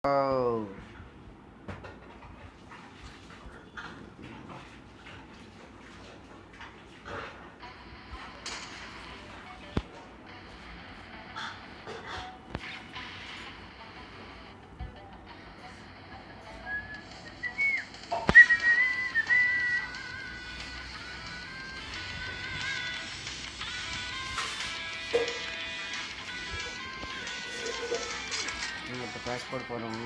Oh. இப்போ passport போகிறோம்.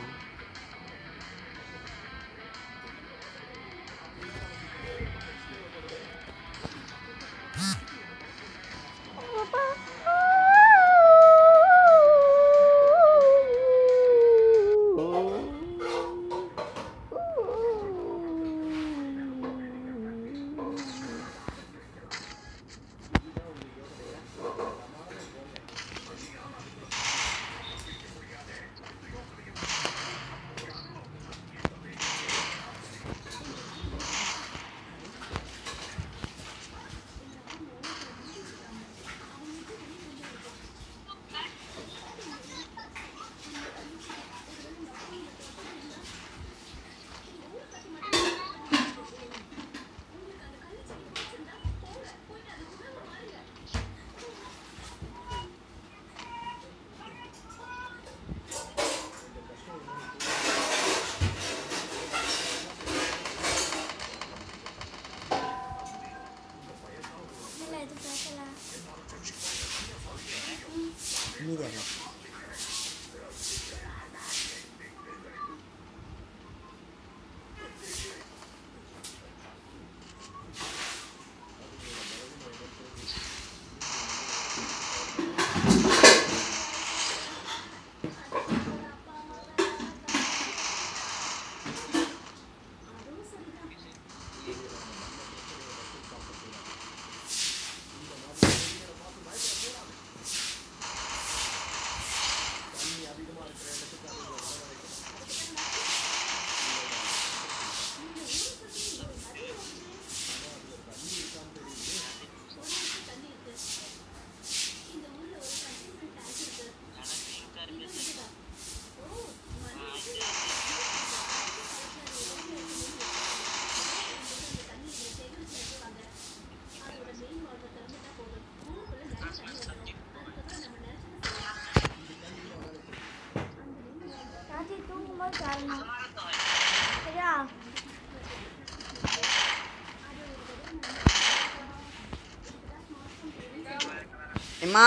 அம்மா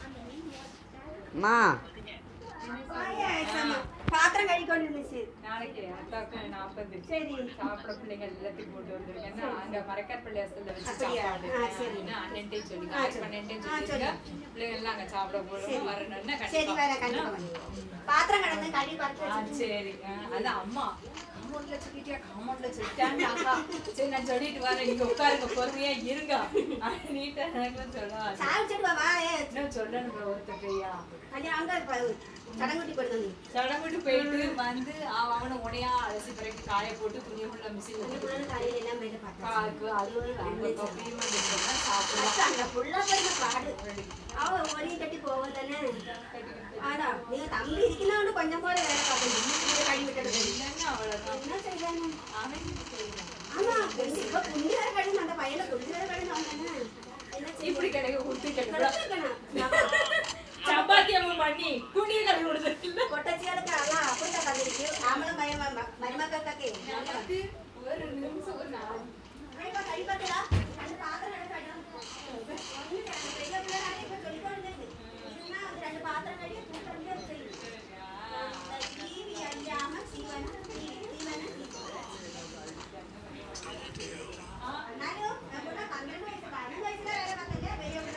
அம்மா பாத்திரம் கழுவிக்கொண்டு இருந்துச்சு. நாளைக்கு அத்தாக்கு 40 சரி சாப்பிட பிள்ளைங்க எல்லாத்தையும் போட்டு வந்துருக்கேன்னா அங்க மரக்கார் பள்ளியாசல்ல வச்சு சாப்பாடு அண்ணன்ட்டே சொல்லி பண்ணேன்ட்டே சொல்லிருக்க பிள்ளைங்க எல்லாம் அங்க சாப்பிட போறோம் வரணும்னா பாத்திரம் கடந்து கழுவி பார்த்து சரி அது அம்மா காமௌண்ட்ல சொல்லிட்டியா காமௌண்ட்ல சொல்லிட்டாங்க சரி நான் சொல்லிட்டு வரேன் நீங்க உட்காருங்க பொறுமையா இருங்க நீட்டா சொல்லுவா இன்னும் சொல்லணும் ஒருத்தரையா அங்க சடங்குட்டி போயிட்டு சடங்குட்டி போயிட்டு வந்து அவனை உடையா அலசி பிறகு காய போட்டு துணி உள்ள மிஷின் காலையில எல்லாம் போயிட்டு பார்த்தா அது ஒரு சாப்பிடலாம் அந்த புள்ள போய் பாடு அவ ஒளி கட்டி போவோம் தானே. ஆனா நீங்க தம்பி இருக்கணும் கொஞ்சம் கூட வேலை பார்க்கணும் கழி விட்டுறது இல்லைன்னா அவ்வளவுதான் என்ன செய்யறாங்க அவன் ஆமா இப்ப புண்ணி வேற கழுந்து அந்த பையனை புண்ணி வேற கழுந்து வந்தானே இப்படி கிடைக்க ஊத்தி கிடைக்கணும் சப்பாத்தி அவங்க பண்ணி துணியை கழுவி விடுறது இல்ல கொட்டச்சியாளுக்கு அதான் அப்படிதான் கழுவிருக்கு ஆமளும் பையன் மருமக்காக்கே ஒரு நிமிஷம் ஒரு நாள் கழி பார்த்தா அந்த பாத்திரம் ரெண்டு பாத்திரம் கழிய டிவி அழியாம சீவன நானும் 12 வயசு 12 வயசுல வேலை பார்த்தேன் பெரியவங்களா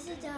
மெசேஜா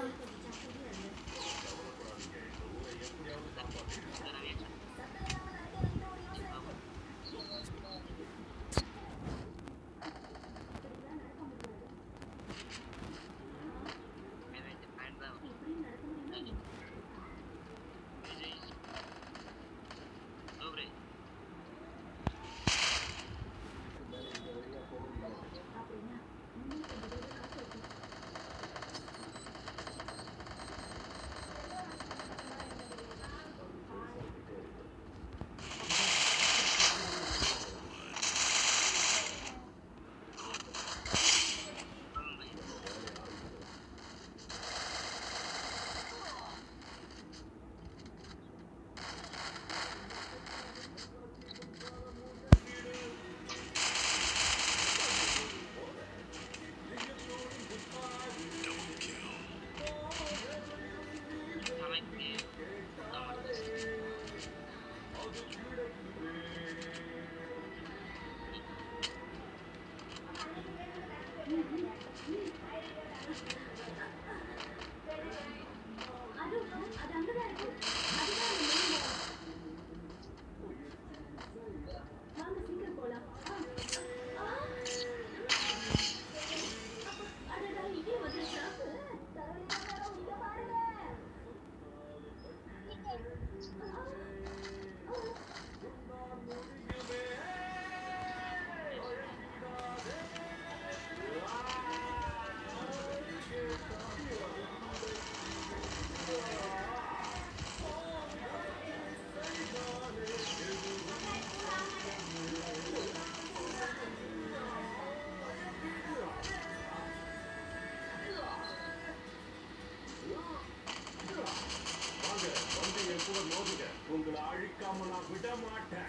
உங்களை அழிக்காம நான் விட மாட்டேன்.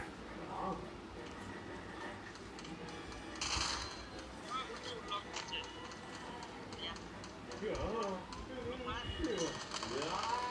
Yeah.